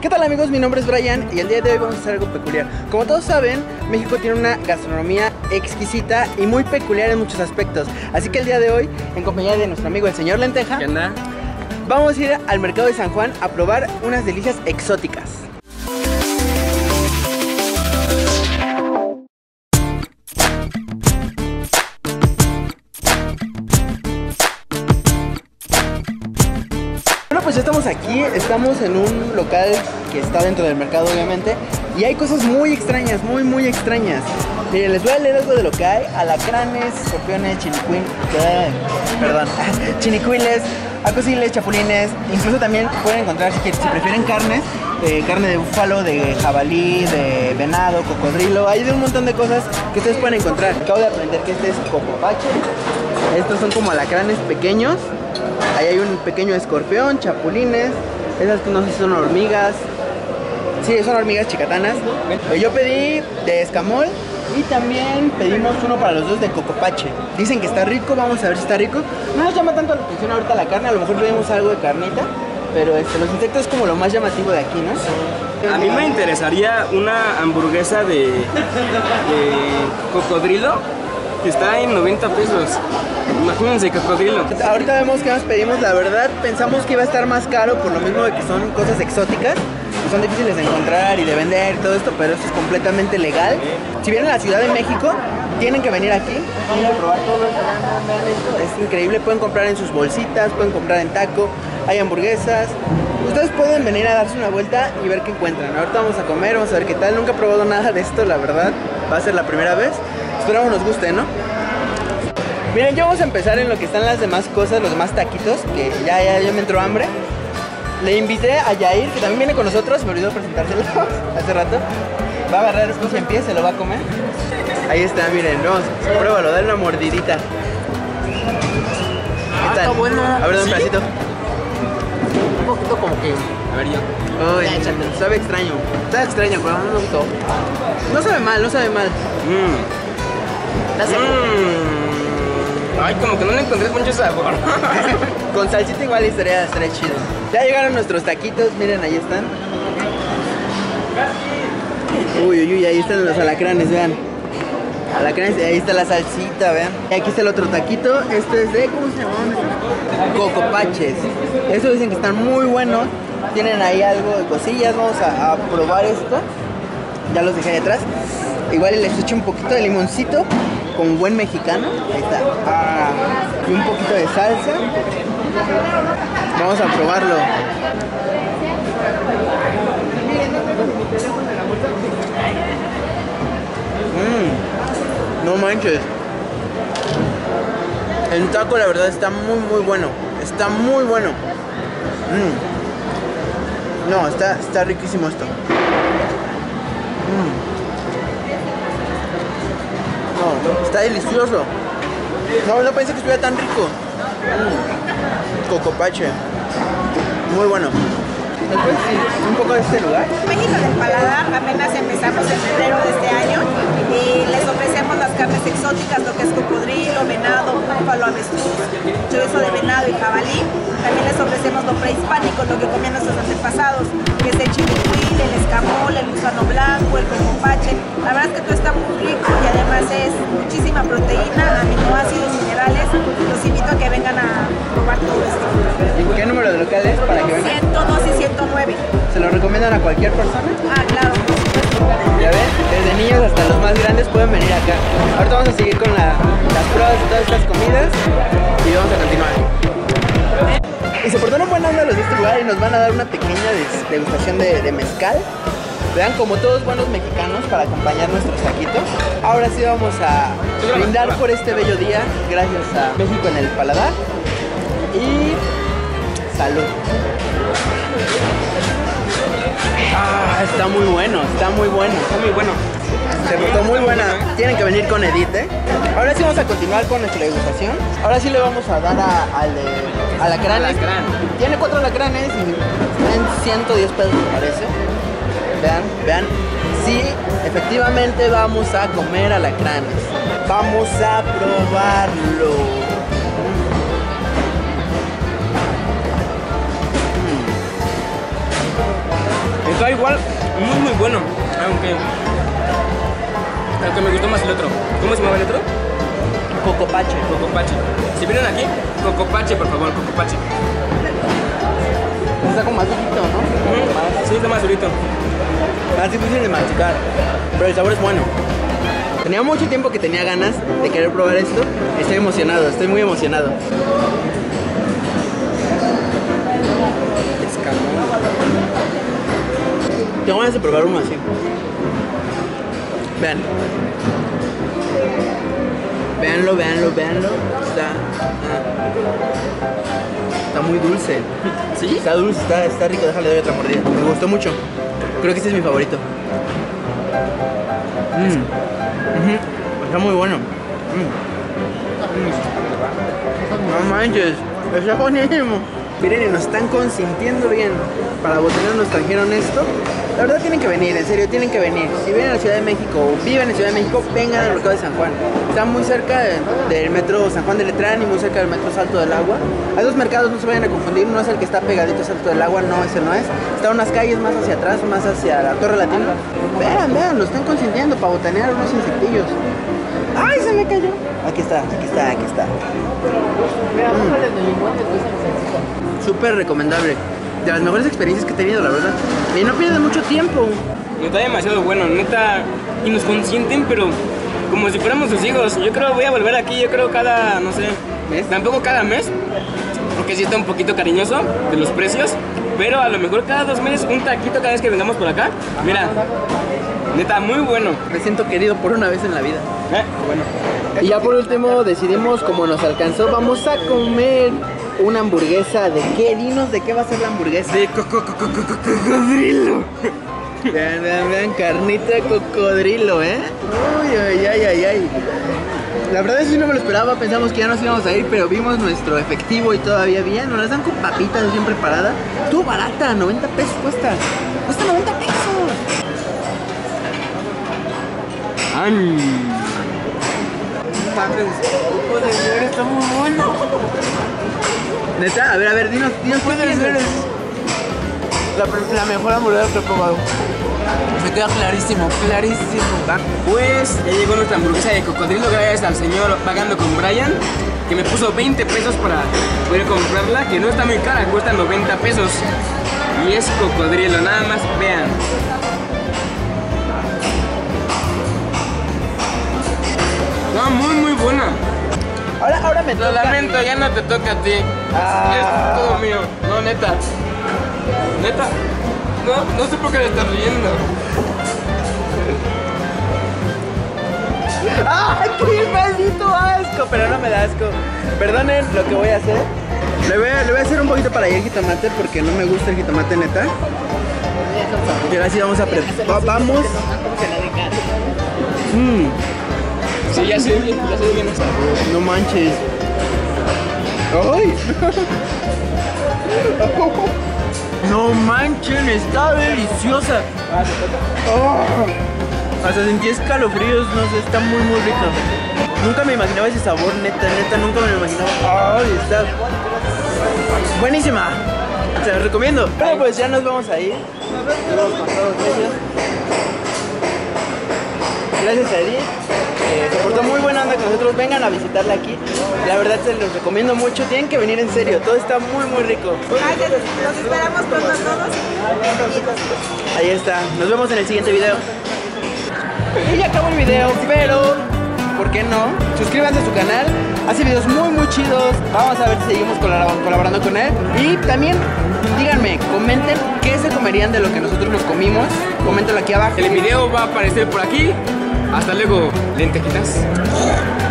¿Qué tal amigos? Mi nombre es Brian y el día de hoy vamos a hacer algo peculiar. Como todos saben, México tiene una gastronomía exquisita y muy peculiar en muchos aspectos. Así que el día de hoy, en compañía de nuestro amigo el señor Lenteja, ¿Qué onda? vamos a ir al mercado de San Juan a probar unas delicias exóticas. Bueno, pues ya estamos aquí, estamos en un local que está dentro del mercado obviamente y hay cosas muy extrañas, muy extrañas. Miren, les voy a leer algo de lo que hay: alacranes, escorpiones, chinicuiles, acosiles, chapulines. Incluso también pueden encontrar, si prefieren carnes, carne de búfalo, de jabalí, de venado, cocodrilo. Hay de un montón de cosas que ustedes pueden encontrar. Acabo de aprender que este es cocopache. Estos son como alacranes pequeños. Ahí hay un pequeño escorpión, chapulines. Esas no sé si son hormigas. Sí, son hormigas chicatanas. Yo pedí de escamol y también pedimos uno para los dos de cocopache. Dicen que está rico, vamos a ver si está rico. No nos llama tanto la atención ahorita la carne, a lo mejor pedimos algo de carnita. Pero los insectos es como lo más llamativo de aquí, ¿no? A mí me interesaría una hamburguesa de cocodrilo que está en 90 pesos. Imagínense, cocodrilo. Ahorita vemos que nos pedimos, la verdad pensamos que iba a estar más caro por lo mismo de que son cosas exóticas, que son difíciles de encontrar y de vender y todo esto, pero esto es completamente legal. Si vienen a la Ciudad de México, tienen que venir aquí, tienen que probar todo esto, vean esto, es increíble. Pueden comprar en sus bolsitas, pueden comprar en taco, hay hamburguesas. Ustedes pueden venir a darse una vuelta y ver qué encuentran. Ahorita vamos a comer, vamos a ver qué tal. Nunca he probado nada de esto, la verdad, va a ser la primera vez. Esperamos nos guste, ¿no? Miren, ya vamos a empezar en lo que están las demás cosas, los demás taquitos, que ya me entró hambre. Le invité a Yair, que también viene con nosotros, me olvidó presentárselo hace rato. Va a agarrar después en pie, se lo va a comer. Ahí está, miren, vamos, pruébalo, dale una mordidita. ¿Qué tal? Está bueno. A ver, dame un ¿Sí? pedacito. Un poquito como que... A ver yo. Uy, sabe extraño. Sabe extraño, pero no me gustó. No sabe mal, no sabe mal. Ay, como que no le encontré mucho sabor. Con salsita igual estaría chido. Ya llegaron nuestros taquitos, miren, ahí están. Uy, ahí están los alacranes, vean. Alacranes, ahí está la salsita, vean. Y aquí está el otro taquito, este es de, ¿cómo se llaman? Cocopaches. Estos dicen que están muy buenos. Tienen ahí algo de cosillas, vamos a probar esto. Ya los dejé detrás. Igual les echo un poquito de limoncito, como buen mexicano. Ahí está. Y un poquito de salsa. Vamos a probarlo. No manches. El taco la verdad está muy bueno. Está muy bueno. No, está riquísimo esto. No, está delicioso. No pensé que estuviera tan rico. Cocopache. Muy bueno. Después, un poco de este lugar. México del Paladar, apenas empezamos en febrero de este año y les ofrecemos las carnes exóticas, lo que es cocodrilo, venado, búfalo, avestruz, chorizo de venado y jabalí. También les ofrecemos lo prehispánico, lo que comían nuestros antepasados, que es el chinicuil, el escamol, el gusano blanco, el cocopache. La verdad es que todo está muy rico y además es muchísima proteína, aminoácidos, minerales. Los invito a que vengan a probar todo esto. ¿Y qué número de locales para que vengan? 102 y 109. ¿Se lo recomiendan a cualquier persona? Ah, claro, por supuesto. Ya ven, desde niños hasta los más grandes pueden venir acá. Ahorita vamos a seguir con las pruebas de todas estas comidas y vamos a continuar. Y se portaron buena onda los de este lugar y nos van a dar una pequeña degustación de mezcal. Vean, como todos buenos mexicanos, para acompañar nuestros taquitos. Ahora sí vamos a brindar por este bello día, gracias a México en el Paladar. Y salud. Está muy bueno, está muy bueno. Está muy bueno. Se portó muy buena. Tienen que venir con Edith, ¿eh? Ahora sí vamos a continuar con nuestra degustación. Ahora sí le vamos a dar al de alacranes. Tiene 4 alacranes y en 110 pesos me parece. Vean. Sí, efectivamente vamos a comer alacranes. Vamos a probarlo. Está igual, muy bueno. Aunque me gustó más el otro. ¿Cómo se llama el otro? Cocopache. Cocopache. Si vienen aquí, Cocopache, por favor, Cocopache. Está como más durito, ¿no? Sí, está más durito. Más difícil de masticar, pero el sabor es bueno. Tenía mucho tiempo que tenía ganas de querer probar esto. Estoy emocionado, estoy muy emocionado. Tengo ganas de probar uno así. Vean. Veanlo. Está muy dulce. ¿Sí? Está dulce, está rico. Déjale, doy otra mordida. Me gustó mucho. Creo que este es mi favorito. Está muy bueno. No manches, está buenísimo. Miren, y nos están consintiendo bien. Para Botanero nos trajeron esto. La verdad tienen que venir, en serio, tienen que venir. Si vienen a la Ciudad de México o viven en Ciudad de México, vengan al mercado de San Juan. Está muy cerca del metro San Juan de Letrán y muy cerca del metro Salto del Agua. Hay dos mercados, no se vayan a confundir. No es el que está pegadito a Salto del Agua, no, ese no es. Está unas calles más hacia atrás, más hacia la Torre Latina. Vean, lo están consintiendo para botanear unos insectillos. ¡Ay, se me cayó! Aquí está. Súper recomendable. De las mejores experiencias que he tenido, la verdad. Y no pierden mucho tiempo. Está demasiado bueno, neta. Y nos consienten, pero como si fuéramos sus hijos. Yo creo que voy a volver aquí, yo creo cada, no sé, ¿mes? Tampoco cada mes, porque sí está un poquito cariñoso de los precios. Pero a lo mejor cada 2 meses un taquito cada vez que vengamos por acá. Mira, neta, muy bueno. Me siento querido por una vez en la vida. Bueno. Y ya por último decidimos, como nos alcanzó, vamos a comer una hamburguesa. ¿De qué? Dinos de qué va a ser la hamburguesa. De cocodrilo. Vean, carnita de cocodrilo, ¿eh? Ay. La verdad es que no me lo esperaba, pensamos que ya nos íbamos a ir, pero vimos nuestro efectivo y todavía bien. Nos las dan con papitas recién preparada. Estuvo barata, 90 pesos cuesta. Cuesta 90 pesos. Está muy bueno. Neta, a ver, dinos puede ser la mejor hamburguesa que he probado. Me queda clarísimo. Pues ya llegó nuestra hamburguesa de cocodrilo, gracias al señor Pagando con Brian, que me puso 20 pesos para poder comprarla, que no está muy cara, cuesta 90 pesos. Y es cocodrilo, nada más vean. Está muy buena. Ahora me toca. Lo lamento, ya no te toca a ti. Esto es todo mío. No, neta. No sé por qué le estás riendo. ¡Ay, qué maldito asco! Pero no me da asco. Perdonen lo que voy a hacer. Le voy a hacer un poquito para allá el jitomate porque no me gusta el jitomate, neta. Y ahora sí vamos a preparar. Vamos. Sí, ya sé bien esta. No manches. ¡Ay! No manchen, está deliciosa. Hasta sentí escalofríos, no sé, está muy rico. Nunca me imaginaba ese sabor, neta, nunca me lo imaginaba. ¡Ay, está buenísima! Se los recomiendo. Bueno, pues ya nos vamos a ir. Nos vamos con todos ellos. Gracias a Edith. Se portó muy buena onda con nosotros. Vengan a visitarla aquí. La verdad se los recomiendo mucho. Tienen que venir en serio. Todo está muy rico. Gracias, los esperamos pronto a todos. Ahí está. Nos vemos en el siguiente video. Y ya acabó el video, pero ¿por qué no? Suscríbanse a su canal. Hace videos muy chidos. Vamos a ver si seguimos colaborando con él. Y también díganme, comenten qué se comerían de lo que nosotros nos comimos. Coméntenlo aquí abajo. El video va a aparecer por aquí. Hasta luego, lentejitas.